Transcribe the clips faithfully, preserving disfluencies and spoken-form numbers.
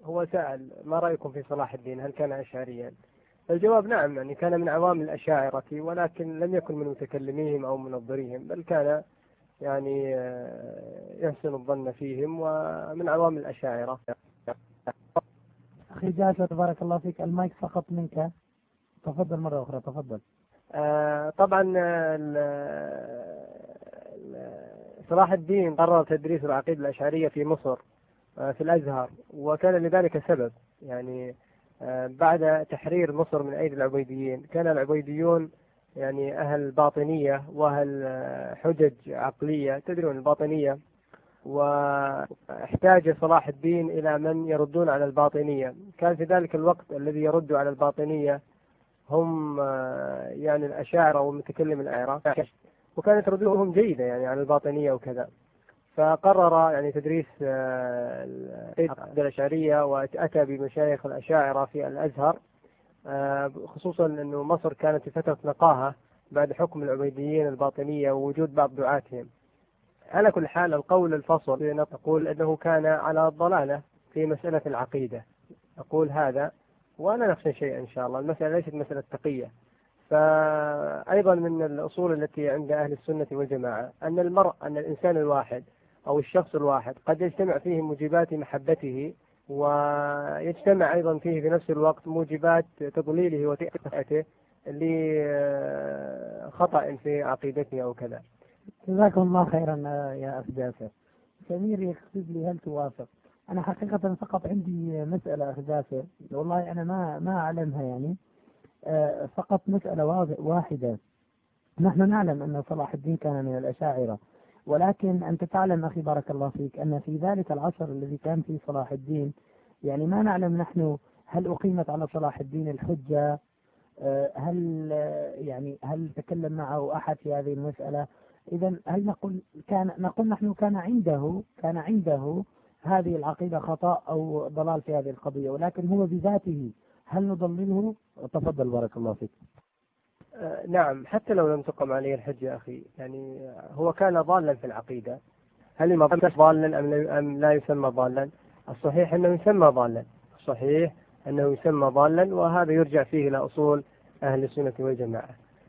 هو سأل ما رأيكم في صلاح الدين، هل كان أشعريا؟ الجواب نعم، يعني كان من عوام الأشاعرة، ولكن لم يكن من متكلميهم أو منظريهم، بل كان يعني يحسن الظن فيهم ومن عوام الأشاعرة. أخي جاسر بارك الله فيك، المايك سقط منك، تفضل مرة أخرى تفضل. آه طبعا صلاح الدين قرر تدريس العقيدة الأشعرية في مصر آه في الأزهر، وكان لذلك سبب. يعني آه بعد تحرير مصر من أيدي العبيديين، كان العبيديون يعني أهل باطنية وأهل حجج عقلية، تدرون الباطنية، واحتاج صلاح الدين إلى من يردون على الباطنية. كان في ذلك الوقت الذي يرد على الباطنية هم يعني الأشاعرة والمتكلم الأعراب، وكانت ردودهم جيدة يعني على الباطنية وكذا. فقرر يعني تدريس العقيدة الأشعرية، وأتى بمشايخ الأشاعرة في الأزهر، خصوصا أنه مصر كانت في فترة نقاهة بعد حكم العبيديين الباطنية ووجود بعض دعاتهم. على كل حال القول الفصل نقول أنه كان على ضلالة في مسألة العقيدة، نقول هذا ولا نخشى شيء إن شاء الله. المسألة ليست مسألة تقية. فأيضا من الأصول التي عند أهل السنة والجماعة أن المرء أن الإنسان الواحد أو الشخص الواحد قد يجتمع فيه موجبات محبته، ويجتمع أيضا فيه في نفس الوقت موجبات تضليله وتأثيره لخطأ في عقيدته أو كذا. جزاكم الله خيرا يا أخ جاسر. سمير يكتب لي هل توافق؟ أنا حقيقة فقط عندي مسألة أخ جاسر، والله أنا ما ما أعلمها يعني، أه فقط مسألة واحدة. نحن نعلم أن صلاح الدين كان من الأشاعرة، ولكن أنت تعلم أخي بارك الله فيك أن في ذلك العصر الذي كان فيه صلاح الدين يعني ما نعلم نحن هل أقيمت على صلاح الدين الحجة، أه هل يعني هل تكلم معه أحد في هذه المسألة؟ إذا هل نقول كان نقول نحن كان عنده كان عنده هذه العقيدة خطأ أو ضلال في هذه القضية، ولكن هو بذاته هل نضلله؟ تفضل بارك الله فيك. آه نعم، حتى لو لم تقم عليه الحجة أخي، يعني هو كان ضالا في العقيدة. هل المضل ضالا أم لا يسمى ضالا؟ الصحيح أنه يسمى ضالا، الصحيح أنه يسمى ضالا، وهذا يرجع فيه إلى أصول أهل السنة والجماعة.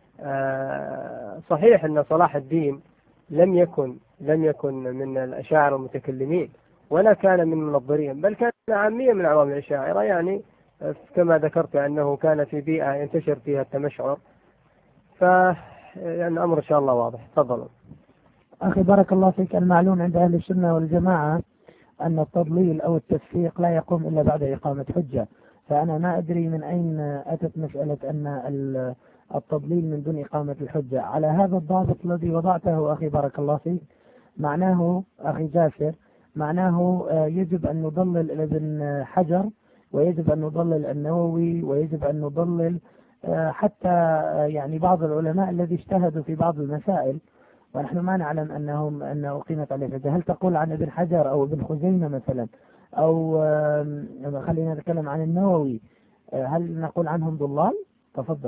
آه صحيح أن صلاح الدين لم يكن لم يكن من الأشاعرة المتكلمين، ولا كان من منظرين، بل كان عاميا من عوام الأشاعرة، يعني كما ذكرت أنه كان في بيئة ينتشر فيها التمشعر. ف يعني الأمر إن شاء الله واضح. تفضلوا. أخي بارك الله فيك، المعلوم عند أهل السنة والجماعة أن التضليل أو التفسيق لا يقوم إلا بعد إقامة حجة، فأنا ما أدري من أين أتت مسألة أن التضليل من دون إقامة الحجة. على هذا الضابط الذي وضعته أخي بارك الله فيك، معناه أخي جاسر معناه يجب أن نضلل ابن حجر، ويجب أن نضلل النووي، ويجب أن نضلل حتى يعني بعض العلماء الذي اجتهدوا في بعض المسائل، ونحن ما نعلم أنهم أن أقيمت عليه حجة. هل تقول عن ابن حجر أو ابن خزيمة مثلا، أو خلينا نتكلم عن النووي، هل نقول عنهم ضلال؟ تفضل.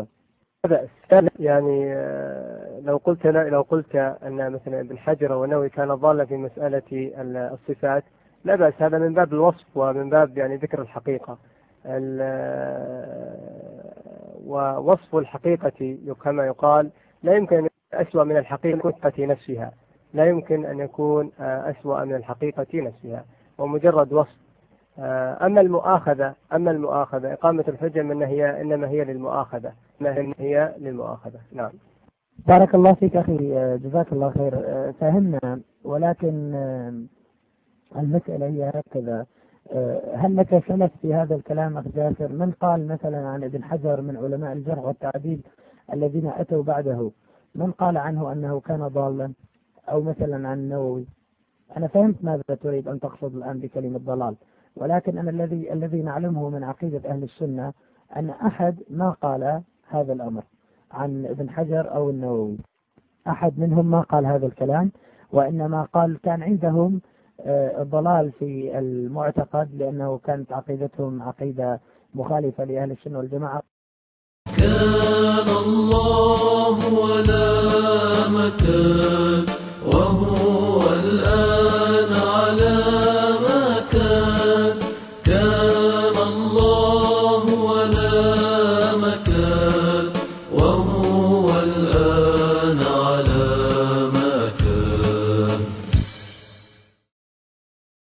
يعني لو قلت لو قلت أن مثلا ابن حجر والنووي كان ضالا في مسألة الصفات لا بأس، هذا من باب الوصف ومن باب يعني ذكر الحقيقة. ووصف الحقيقة كما يقال لا يمكن أن أسوأ من الحقيقة نفسها، لا يمكن أن يكون أسوأ من الحقيقة نفسها، ومجرد وصف. أما المؤاخذة أما المؤاخذة إقامة الحجة من هي إنما هي للمؤاخذة، ما هي للمؤاخذة. نعم. بارك الله فيك أخي، جزاك الله خير، فهمنا. ولكن المسألة هي هكذا، هل لك سلف في هذا الكلام أخي جاسر؟ من قال مثلا عن ابن حجر من علماء الجرح والتعديل الذين أتوا بعده، من قال عنه أنه كان ضالا؟ أو مثلا عن النووي. أنا فهمت ماذا تريد أن تقصد الآن بكلمة ضلال، ولكن أنا الذي الذي نعلمه من عقيدة أهل السنة أن أحد ما قال هذا الأمر عن ابن حجر أو النووي، أحد منهم ما قال هذا الكلام، وإنما قال كان عندهم ضلال في المعتقد لأنه كانت عقيدتهم عقيدة مخالفة لأهل السنة والجماعة. كان الله ولا مكان، وهو الآن على ما كان. كان الله